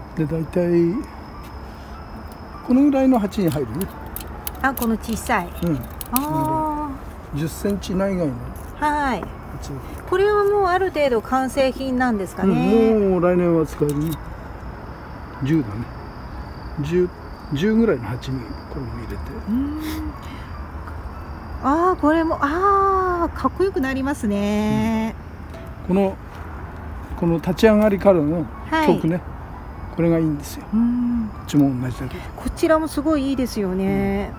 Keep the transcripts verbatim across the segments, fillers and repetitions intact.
で大体このぐらいの鉢に入るね。 あ、この小さい。 うん。 あじゅっセンチ内外のあ、はい。 鉢。 これはもうある程度完成品なんですかうん、 ね。 もう来年は使えるね。じゅうだね。じゅう、じゅうぐらいの鉢にこれも入れて。 うん。ああ、これも、ああ、かっこよくなりますね。 うん、このこの立ち上がりからの曲ね、はい、これがいいんですよ。うん、こっちも同じだけど。 こちらもすごいいいですよね。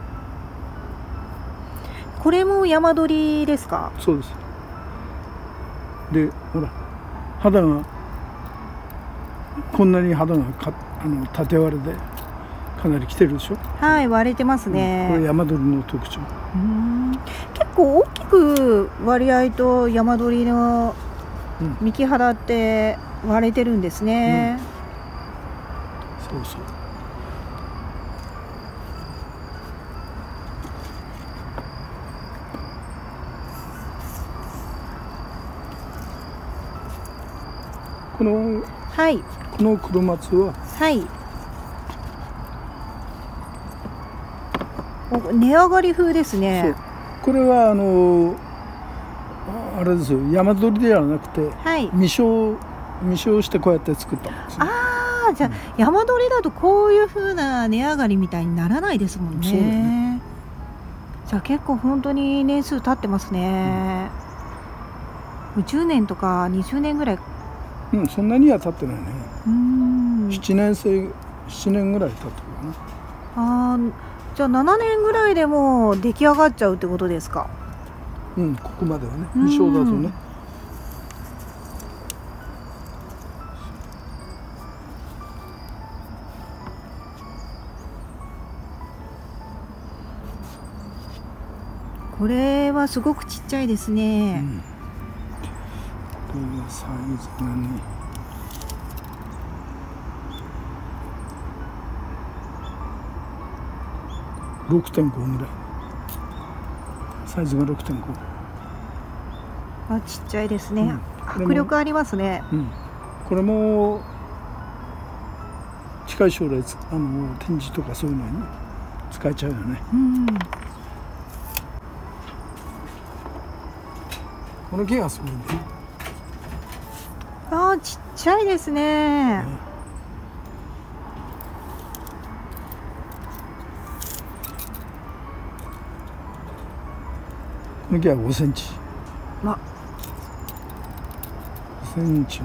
うん、これも山鳥ですか？ そうです。で、ほら肌がこんなに肌がかあの縦割れでかなり来てるでしょ。 はい、割れてますね。 うん、これ山鳥の特徴。 うん、結構大きく割合と山鳥の幹肌って割れてるんですね。 うん、そうそう。この、 はい、 この黒松は、 はい、値上がり風ですね。 そう、これはあのあれですよ、山鳥ではなくて、はい、未生未生してこうやって作ったんです、ね。 ああ、じゃあ、うん、山鳥だとこういう風な値上がりみたいにならないですもんね。そうだね。じゃあ結構本当に年数経ってますね。うん、じゅうねんとかにじゅうねんぐらい。 うん、そんなには経ってないね。 うん。 ななねん生、ななねんぐらい経ってるかな。ああ、じゃあななねんぐらいでもう出来上がっちゃうってことですか？ うん、ここまではね、未生だとね。 これはすごくちっちゃいですね。うん、 これがサイズがね、ろくてんご ぐらい。サイズが ろくてんご。 あ、ちっちゃいですね。うん、迫力ありますね。 うん、これも近い将来あの展示とかそういうのに使えちゃうよね。うん、この木がすごいんだよ。 ああ、ちっちゃいですね。ね、 この木はごセンチ。 ま、 ごセンチの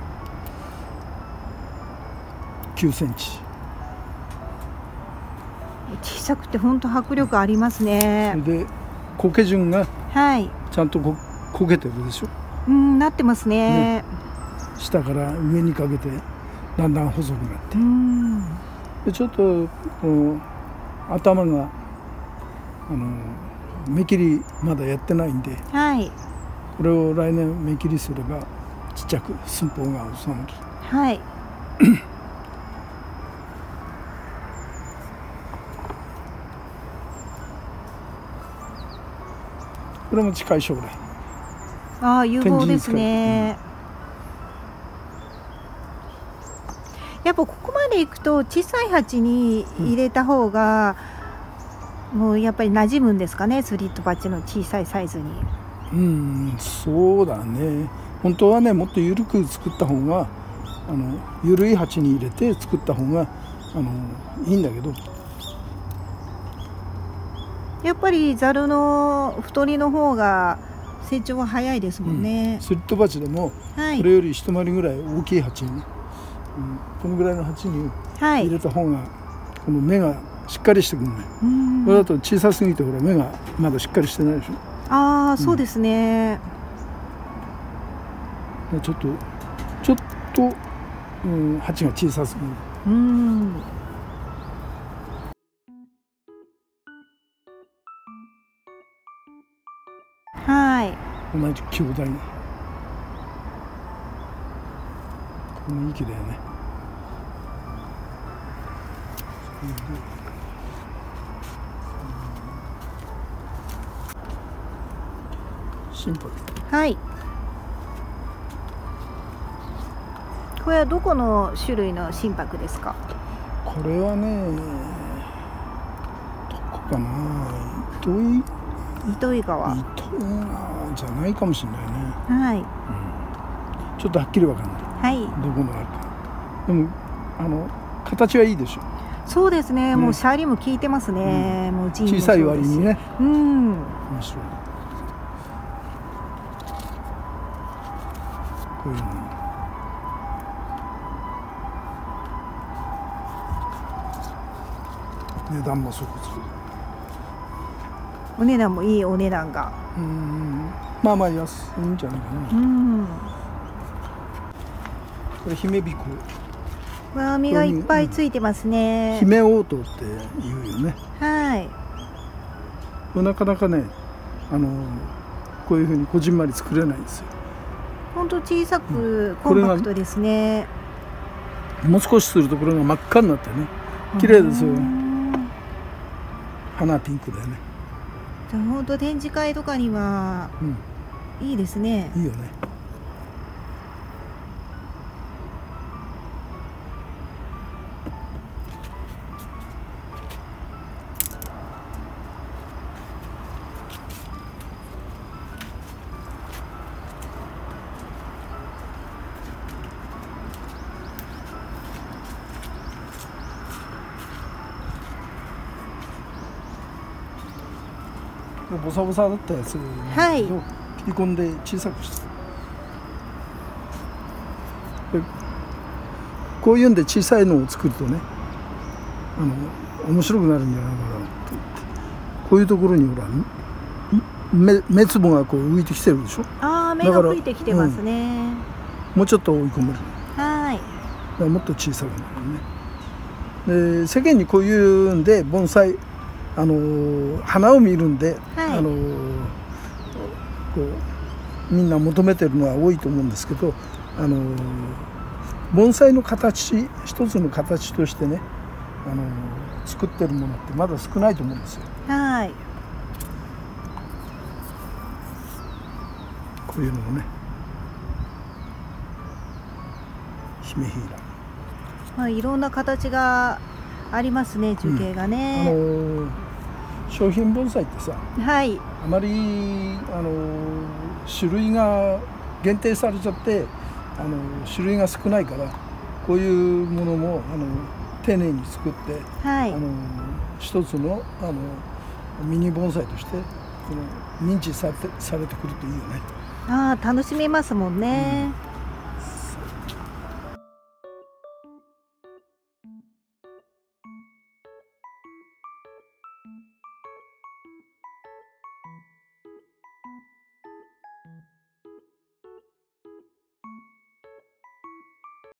きゅうセンチ。 小さくて本当迫力ありますね。 それで苔順がちゃんとここけてるでしょ。 うん、なってますね。 ね、下から上にかけてだんだん細くなって、うん、でちょっとこの頭があの目切りまだやってないんで、はい、これを来年目切りすればちっちゃく寸法が収まる。はい。これも近い将来。 ああ、有望ですね。うん、やっぱここまでいくと小さい鉢に入れた方が、うん、もうやっぱり馴染むんですかね、スリット鉢の小さいサイズに。 うん、そうだね。本当はね、もっと緩く作った方が、あの緩い鉢に入れて作った方があのいいんだけど。 やっぱりざるの太りの方が成長は早いですもんね。 うん、スリット鉢でも、はい、これより一回りぐらい大きい鉢に、うん、このぐらいの鉢に入れた方が、はい、この芽がしっかりしてくるね。これだと小さすぎてほら芽がまだしっかりしてないでしょ。 ああ、そうですね。 うん、ちょっとちょっと、うん、鉢が小さすぎる。うん。 はい。 同じ兄弟。この息だよね。シンプル。 はい。 これはどこの種類の心拍ですか？ これはね、どこかな、糸魚糸魚川。 糸魚川じゃないかもしれないね。 はい、 うん、ちょっとはっきりわかんない。 はい。 どこのあるか。でもあの形はいいでしょ。 そうですね。 ね、 もうシャリも効いてますね。うん、もうジンもそうですし小さい割にね。 うん。 面白い。こういうの。値段もそこそこ。 お値段もいいお値段が。 うん。まあまあ安いんじゃないかな。 うん。 これ姫彦。 わあ、身がいっぱいついてますね。 姫応答って言うよね。 はい。 これなかなかね、あのこういうふうにこじんまり作れないんですよ。 本当小さくコンパクトですね。 もう少しするところが真っ赤になってね、綺麗ですよ。花ピンクだよね。 じゃあ本当展示会とかには、うん、いいですね。 いいよね。ボサボサだったやつを切り込んで小さくして、こういうんで小さいのを作るとね、あの面白くなるんじゃないかなと思って。こういうところにほら目目つぼがこう浮いてきてるでしょ。 ああ、目が浮いてきてますね、うん、 もうちょっと追い込める。 はい。だからもっと小さくなるね。で世間にこういうんで盆栽、あの花を見るんで、はい、あのこうみんな求めてるのは多いと思うんですけど、あの盆栽の形一つの形としてね、あの作ってるものってまだ少ないと思うんですよ。 はい。 こういうのもね、姫ヒイラ。 まあいろんな形がありますね、樹形がね。 うん、あの商品盆栽ってさ、 はい、 あまりあの種類が限定されちゃって、あの種類が少ないから、こういうものもあの丁寧に作って、はい、あの一つのあのミニ盆栽としてこの認知されて、されてくるといいよね。 ああ、楽しめますもんね。うん。